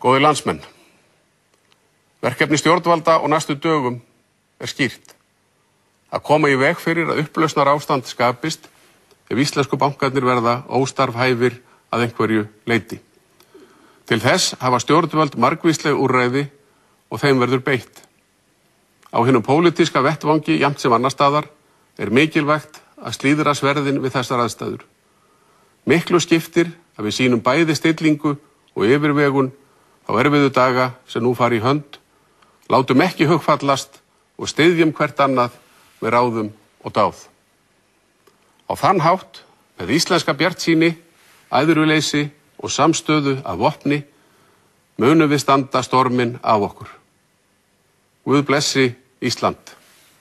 Góðir landsmenn, verkefni stjórnvalda og næstu dögum skýrt. Að koma í veg fyrir að upplausnar ástand skapist ef íslensku bankarnir verða óstarfhæfir að einhverju leyti. Til þess hafa stjórnvöld margvísleg úrræði og þeim verður beitt. Á hinum pólitíska vettvangi jafnt sem annar staðar mikilvægt að slíðra sverðin við þessar aðstæður. Miklu skiptir að við sýnum bæði stillingu og yfirvegun á erfiðu daga sem nú fara í hönd, látum ekki hugfallast og styðjum hvert annað með ráðum og dáð. Á þann hátt, með íslenska bjartsýni, æðruleysi og samstöðu af vopni, munum við standa storminn af okkur. Guð blessi Ísland.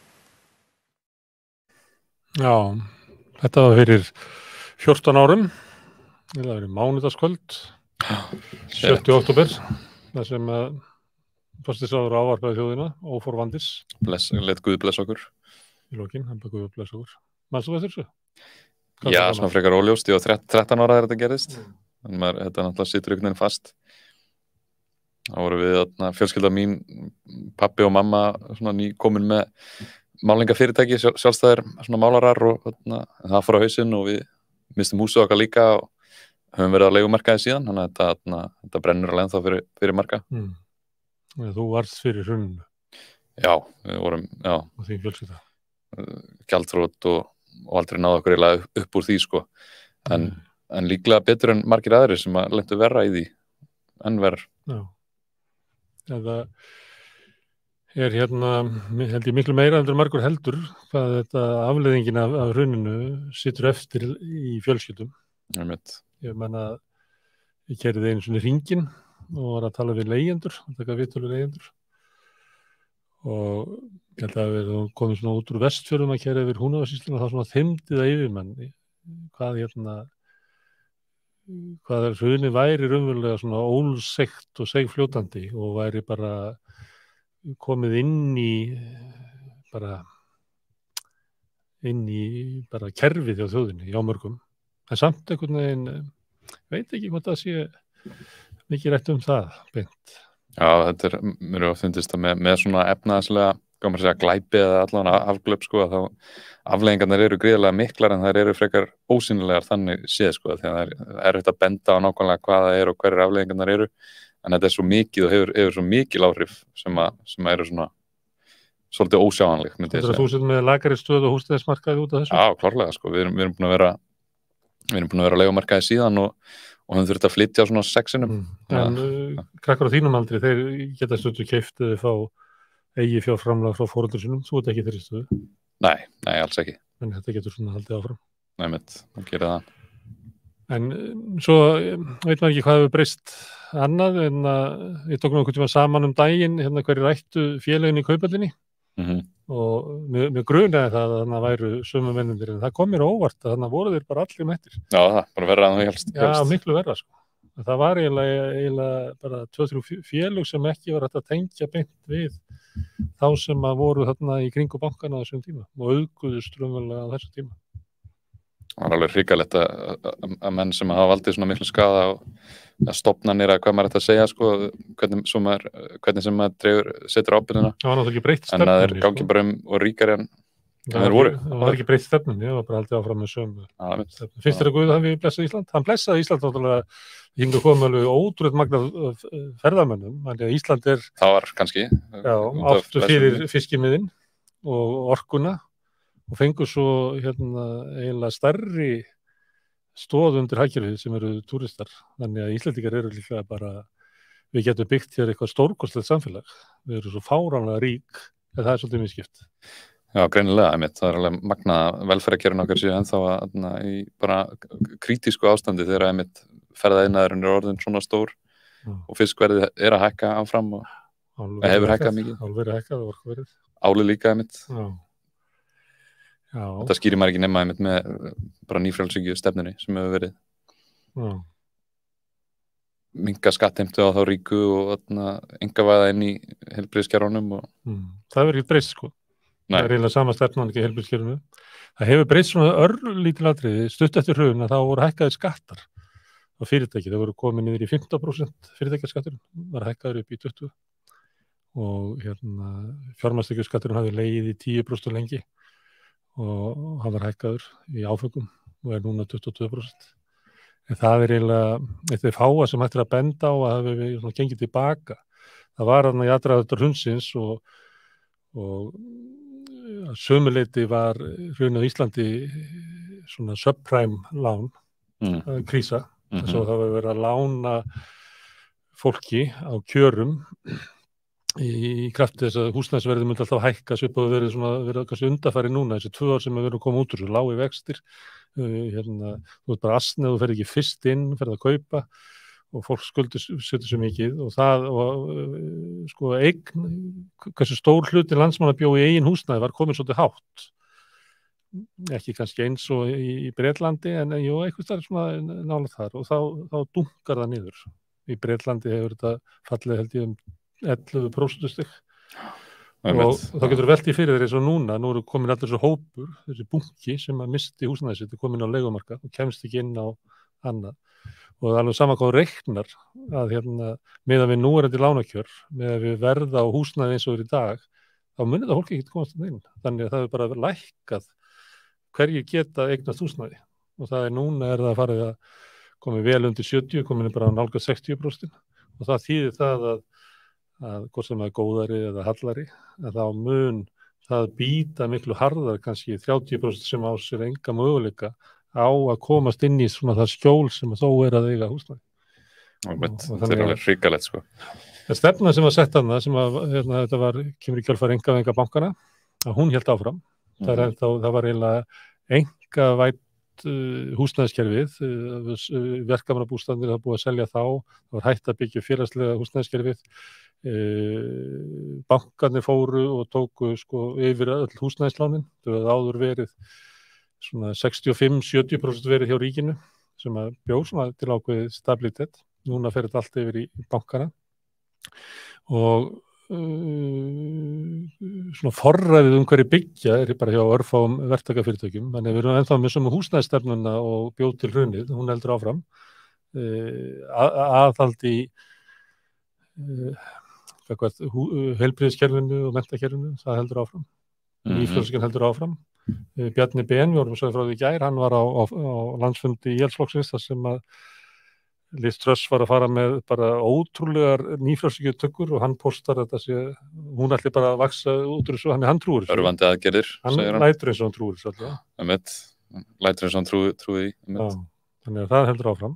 Já, þetta var fyrir 14 árum, það var fyrir mánudagskvöld, 7. október, það sem forsætisráðherra ávarpaði þjóðina, óforvandis. Let Guð blessa okkur. Í lokin, hann bara Guð blessa okkur. Manstu eftir þessu? Já, svona frekar óljóst, ég var 13 ára þegar þetta gerðist. Þetta náttúrulega situr einhvern veginn fast. Þá voru við fjölskylda mín, pabbi og mamma svona nýkomin með málingafyrirtæki, sjálfstæðir svona málarar og það fór á hausinn og við mistum húsið okkar líka og höfum verið á leigumarkaði síðan, þannig að þetta brennur alveg ennþá fyrir marga. Þú varst fyrir hruninu. Já, við vorum, já. Og því fjölskylda. Gjaldþrot og aldrei náðu okkur eiginlega upp úr því, sko. En líklega betur en margir aðrir sem að lentu verra í því, en verð. Já. Það held ég miklu meira en margur heldur, hvað þetta afleiðingin af hruninu situr eftir í fjölskyldum. Ég meina, ég keyrði einu svona hringinn og var að tala við leigjendur, að taka viðtölu við leigjendur. Og ég held að við komum svona út úr Vestfjörðum að keyra yfir Húnavatnssýsluna og það svona þymdi það yfir manni. Hvað hrunið væri raunverulega svona ólsegt og seigfljótandi og væri bara komið inn í kerfið hjá þjóðinni, hjá mörgum. En samt einhvern veginn, veit ekki hvað það sé mikið rætt það, beint. Já, þetta mér hefur fundist að með svona efnaðslega, hvað maður segja, glæpi eða allavega afglöp, sko, að þá afleiðingarnar eru gríðarlega miklar en þær eru frekar ósýnilegar þannig séð, sko, því að það er erfitt að benda á nákvæmlega hvað það er og hverjar afleiðingarnar eru, en þetta er svo mikið og hefur svo mikil áhrif sem eru svona svolítið ósjáanleg, myndi ég segja. Þú setur með lakari stöð og húsnæðismarkaði út af þessu? Já, klárlega, sko, við erum búin að vera á leigumarkaði síðan og höfum þurft að flytja svona 6 sinnum. En krakkar á þínum aldri, þeir geta stundu keypt eða fá eigi fjárframlag frá foreldrum sínum, þú ert ekki þeirri stöðu? Nei, alls ekki. En þetta getur svona haldið áfram? Nei, það gerir það. En svo veit maður ekki hvað hefur breyst annað en að við tókum einhvern tíma saman daginn hverju rættu félögin í Kauphallinni og með grunaði það að þannig væru sömu mennundir en það kom mér óvart að þannig voru þeir bara allir mættir. Já, það bara verra en það helst. Já, miklu verra, sko. Það var eiginlega bara 2-3 félög sem ekki var hægt að tengja beint við þá sem að voru þarna í kringu bankana á þessum tíma og auðguðust raunverulega á þessum tíma. Það var alveg hrikalegt að menn sem hafa valdið svona miklu skaða og stofnanir að hvað maður ætti að segja, sko, hvernig sem maður setur ábyrgðina. Það var náttúrulega ekki breytt stefnunni. En það er gangi bara og ríkari en þeir voru. Það var ekki breytt stefnunni, það var bara haldið áfram með sömu. Finnst þér að Guð hafi blessað Ísland? Hann blessaði Ísland náttúrulega, hingað komið alveg ótrúlega magna ferðamönnum, þannig að Ísland það var kannski. Já, áttu fyrir fiskimiðin og orkuna og fengur svo eiginlega stærri stoð undir hagkerfið sem eru túristar. Þannig að Íslendingar eru líklega bara, við getum byggt hér eitthvað stórkostlegt samfélag. Við erum svo fáránlega rík, en það er svolítið misskipt. Já, greinilega, það er alveg magnað velferðarkerfin okkar séu ennþá í bara krítísku ástandi þegar ferðaiðnaðurinn er orðin svona stór og fiskverðið er að hækka áfram og hefur hækkað mikið. Álverið hækkað og orkuverðið. Álið líka Já. Þetta skýrir maður ekki nema með bara nýfrjálshyggju stefnunni sem hefur verið. Minnka skattheimtu á þá ríku og einkavæða inn í heilbrigðiskerfunum. Það hefur ekki breyst, sko. Nei. Það er eiginlega sama stefnan ekki í heilbrigðiskerfinu. Það hefur breyst svona örlítil atriði stutt eftir hrun að þá voru hækkaðir skattar á á fyrirtæki, það voru komið niður í 15% fyrirtækjaskatturinn, var hækkaður upp í 20% og fjármagnstekjuskatturinn hafði legið í 10% lengi og hann var hækkaður í áföngum og núna 22%. En það eiginlega eitt fáa sem hægt að benda á að hafi við gengið tilbaka. Það var í aðdraganda hrunsins og sömuleyti var hrun á Íslandi svona subprime lán, krísa, þess að það var verið að lána fólki á kjörum í krafti þess að húsnæðisverðið myndi alltaf hækka svipað og verið kannski undanfari núna, þessi 2 ár sem við erum komið út úr þessu lági vextir, þú ert bara asnið, þú ferð ekki fyrst inn, ferð að kaupa og fólk setur svo mikið og það sko hversu stór hluti landsmanna bjó í eigin húsnæði var komin svolítið hátt, ekki kannski eins og í Bretlandi en jú, eitthvað það svona nálægt þar og þá dunkar það niður. Í Bretlandi hefur þetta fallið held ég 11% stig og þá getur velt í fyrir þeir eins og núna, nú eru komin allir þessu hópur, þessi bunki sem að misti húsnæði sitt, komin á leigumarkað og kemst ekki inn á annað og það er alveg sama hvað reiknar að meðan við núverandi lánakjör, meðan við verða á húsnæði eins og er í dag, þá munir það fólki ekki komast inn, þannig að það er bara lækkað hverju geta eignast húsnæði og það núna það farið að komið vel undir 70, komin bara á nálgast 60% og það þýðir það að hvort sem er góðari eða hallari, að þá mun það býta miklu harðar, kannski 30% sem á sér enga möguleika á að komast inn í svona það skjól sem þó að eiga húsnæði. Það er alveg hrikalegt sko. Það stefna sem var sett þarna, sem þetta kemur í kjölfar einkavæðingar bankana, að hún hélt áfram. Það var eiginlega einkavætt húsnæðiskerfið, verkamannabústaðir það búið að selja þá, það var hætt að byggja félagslega húsnæðiskerfið, bankarnir fóru og tóku yfir öll húsnæðislánin, þau hafði áður verið svona 65-70% verið hjá ríkinu sem að bjó svona til ákveðið stabilitet, núna fer þetta allt yfir í bankana og svona forræðið hverju byggja bara hjá örfáum verktakafyrirtækjum, þannig við erum ennþá með sömu húsnæðisstefnuna og bjóð til hrunið, hún heldur áfram aðhald í heilbrigðiskerfinu og menntakerfinu, það heldur áfram Ísfjölskinn heldur áfram Bjarni Ben, við vorum svo frá því í gær, hann var á landsfundi Íhaldsflokksins þar sem að Liz Truss var að fara með bara ótrúlegar nýfrjálshyggjutökur og hann postar þetta hún ætli bara að vaksa út úr þessu, hann trúir þessu. Örvandi aðgerðir, segir hann. Lætur eins og hann trúir þessu alltaf. Lætur eins og hann trúi því. Þannig að það heldur áfram.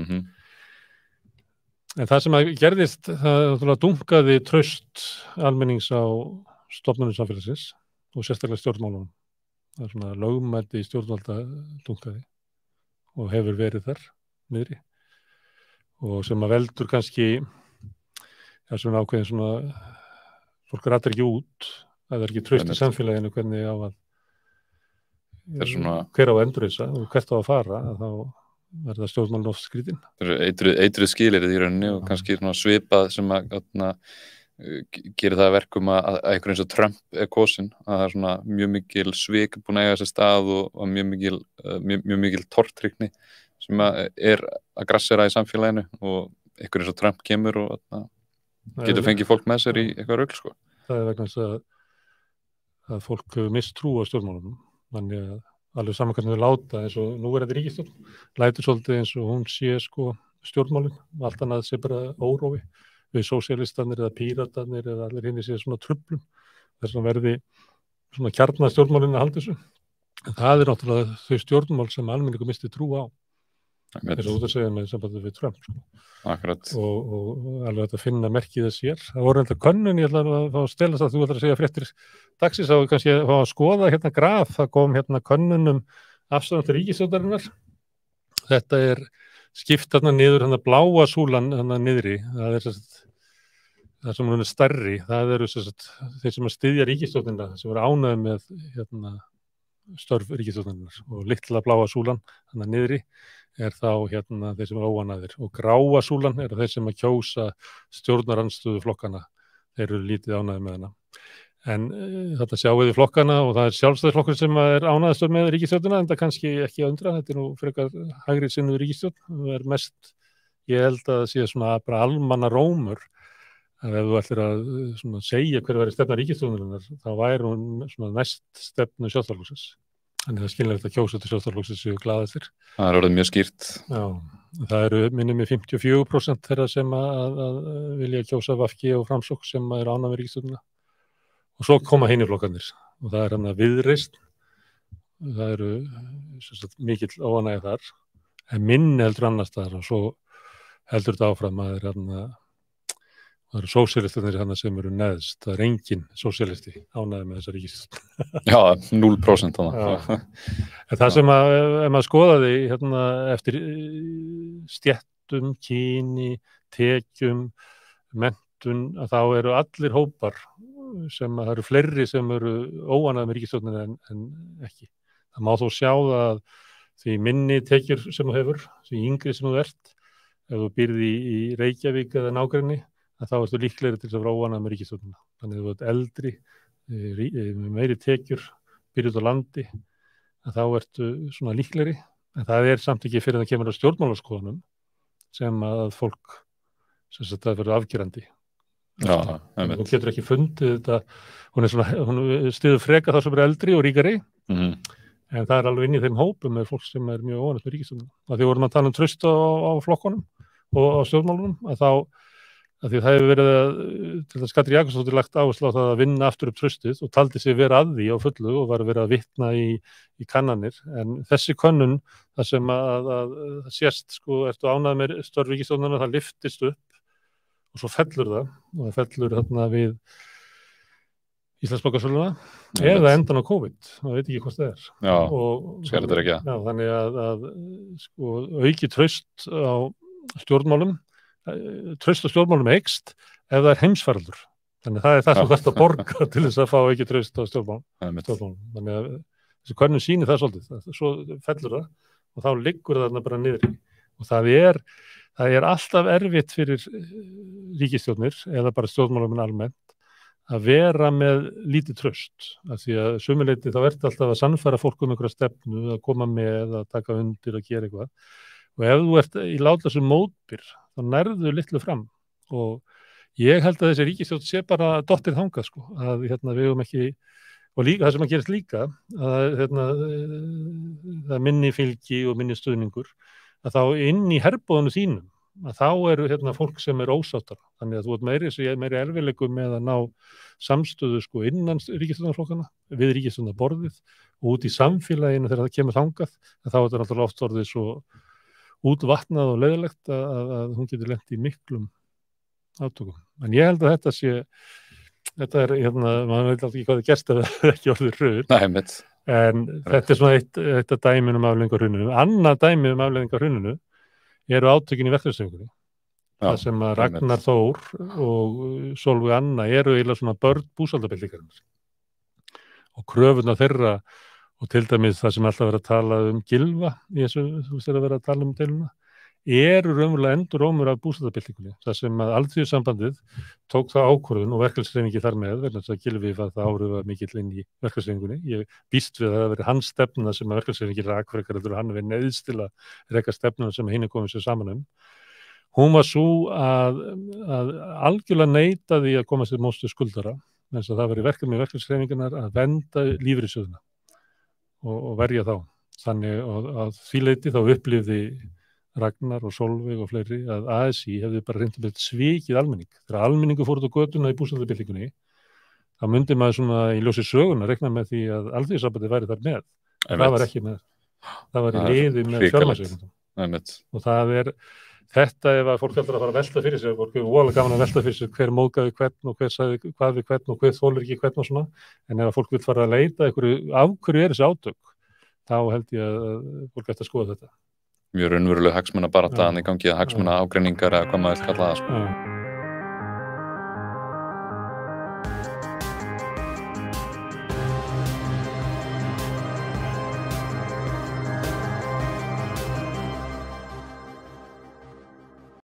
En það sem að gerðist, það dunkaði traust almennings á stofnunum samfélagsins og sérstaklega stjórnmálunum. Það er svona lögmæti stjórnvalda dunkaði og hefur verið þar niðri. Og sem að veldur kannski svona ákveðin svona fólk rættir ekki út að það er ekki traust í samfélaginu hvernig á að hver á að endurreisa og hvert á að fara að þá verða stjórnmálinn oft skrítin. Það eru eitruð skilyrði í rauninni og kannski svona svipað sem að gerir það verkum að einhver eins og Trump er kosin, að það er svona mjög mikil svik búin að eiga þessi stað og mjög mikil tortryggni sem er að grassera í samfélaginu og einhver eins og Trump kemur og getur fengið fólk með sér í eitthvað rugl sko. Það er vegna þess að fólk hefur misst trú á stjórnmálunum, þannig að alveg saman hvernig við láta eins og nú er þetta ríkisstjórn, lætur svolítið eins og hún sé stjórnmálin, allt annað sé bara órófi við sósíalistanir eða píratarnir eða allir hinn sé svona truflum, þess að verði svona kjarnastjórnmálin að halda þessu. En það er náttúrulega þau stjórnmál sem almenningur misti trú á. Þess að út að segja með sambandi við Trump og alveg að finna merkið þess hér. Það voru enda könnun, ég ætla að fá að stelast að þú ætlar að segja fréttir dagsins og kannski að fá að skoða graf, það kom könnun afstöðun til ríkisstjórnarinnar. Þetta er skipt niður, bláa súlan niðri, það er það sem hún er stærri, það eru þeir sem að styðja ríkisstjórnina sem eru ánægðir með störf ríkisstjórnarinnar og litla bláa súlan niðri er þá þeir sem eru óánægðir og gráa súlan eru þeir sem að kjósa stjórnarandstöðu flokkana, þeir eru lítið ánægðir með hana. En þetta sjáum við í flokkana og það sjálfstæðisflokkur sem ánægðastur með ríkisstjórnina, en það kannski ekki undra, þetta nú frekar hægri sinnuð ríkisstjórn, það mest, ég held að það sé svona bara almanna rómur, að ef þú ætlir að svona segja hver væri stefna ríkisstjórnarinnar, þá væri hún svona næst stefnu Sjálfstæðisflokksins. Þannig það skilur þetta kjósa til Sjálfstæðisflokksins séu glaðastir. Það orðið mjög skýrt. Já, það eru minnum með 54% þeirra sem að vilja kjósa VG og Framsókn sem ánægð með ríkisstjórnina. Og svo koma hinir flokkarnir og það hann að Viðreisn, það eru mikill óánægja þar, en minni heldur annars þar og svo heldur þetta áfram að það eru sósíalistarnir hann sem eru neðst, það er engin sósíalisti ánægja með þessa ríkisstjórn. Já, 0% þannig. En það sem að, ef maður skoðaði eftir stéttum, kyni, tekjum, menntun, að þá eru allir hópar sem að það eru fleiri sem eru óánægðir með ríkisstjórnina en ekki. Það má þó sjá að því minni tekjur sem þú hefur, því yngri sem þú ert, ef þú býrði í Reykjavík eða nágrenni, þá ertu líklegri til þess að vera óánægður með ríkisstjórnina. Þannig að þú ert eldri, með meiri tekjur, býrð á landi, þá ertu svona líklegri. En það samt ekki fyrir að það kemur á stjórnmálaskoðunum sem að fólk sem sagt að verður afgerandi. Já, hún getur ekki fundið þetta, hún styður freka þá sem eldri og ríkari, en það alveg inn í þeim hópum með fólk sem mjög óánægt með ríkisstjórnina. Því vorum að tala traust á flokkunum og á stjórnmálunum, að því það hefur verið til þess Katrín Jakobsdóttir lagt áherslu á það að vinna aftur upp traustið og taldi sig vera að því á fullu og var verið að vitna í kannanir, en þessi könnun það sem að sést ertu ánægð með störf ríkisstjórnina, það lyftist upp og svo fellur það, og það fellur þarna við Íslandsbankasöluna eða endan á COVID, það veit ekki hvað það er. Já, sér þetta ekki. Já, þannig að auki traust á stjórnmálum, traust á stjórnmálum eykst ef það er heimsfaraldur. Þannig það það sem þú ert að borga til þess að fá auki traust á stjórnmálum. Þannig að þessi könnun sýnir það svolítið, svo fellur það og þá liggur það þarna bara niður. Og það er alltaf erfitt fyrir ríkisstjórnir eða bara stjórnmálamenn almennt að vera með lítið traust, af því að sumuleyti þá ertu alltaf að sannfæra fólk einhverja stefnu, að koma með, að taka undir, að gera eitthvað, og ef þú ert í látlausum mótbyr þá nærðu litlu fram, og ég held að þessi ríkisstjórn sé bara dottið þangað, að við höfum ekki, og líka það sem að gerist líka að það minni fylgi og minni stuðningur, að þá inn í herboðinu þínum að þá eru fólk sem ósáttar, þannig að þú ert meiri erfiðleikum með að ná samstöðu innan ríkisstjórnarflokkana, við ríkisstjórnarborðið og út í samfélaginu þegar það kemur þangað, þá er þetta náttúrulega oft orðið svo útvatnað og leiðilegt að hún getur lent í miklum átökum. En ég held að þetta maður veit alltaf ekki hvað það gerst ef það ekki orðið hrun. Nei, en þetta svona eitt dæmi afleiðingar hruninu. Annað dæmi afleiðingar hruninu eru átökin í verkalýðshreyfingunni. Það sem að Ragnar Þór og Sólveig Anna eru eiginlega svona börn búsaldabyltingarinnar. Og kröfurnar þeirra, og til dæmis það sem alltaf verið að tala Gylfa í þessu, þú veist að vera að tala deiluna, eru raunverulega endurómur af búsaldabyltingunni. Það sem að Alþýðusambandið tók það ákvörðun og verkalýðshreyfingi þar með, vegna þess að Gylfi var það áhrifa mikill inn í verkalýðshreyfingunni. Ég býst við að það verið hans stefna sem að verkalýðshreyfingi rak frekar heldur og hann verið neyðst til að reka stefnuna sem hinn komið sér saman Hún var svo að algjörlega neita því að koma sér móts við skuldara, eins og það verið verkefni verkalýðshreyfingarinnar að vernda lífeyrissjóðina og verja þá. Þannig að því leyti þá upplifði Ragnar og Sólveig og fleiri að ASÍ hefði bara reynt að svikið almenning. Þegar almenningu fór út á götuna í búsaldabyltingunni, þá myndi maður svona í ljósi söguna rekna með því að Alþýðusambandið væri þar með. Það var ekki með. Það var í liði með fjármagnseigendum. Og það þetta ef að fólk heldur að fara að velta fyrir sig, fólk er voðalega gaman að velta fyrir sig hver móðgaði hvern og hver sagði hvað við hvern og hver þolir ekki hvern og svona, en ef að fólk vil fara að leita af hverju þessi átök, þá held ég að fólk ætti að skoða þetta. Mjög raunveruleg hagsmuna bara það í gangi að hagsmuna ágreiningar eða hvað maður vil kalla það.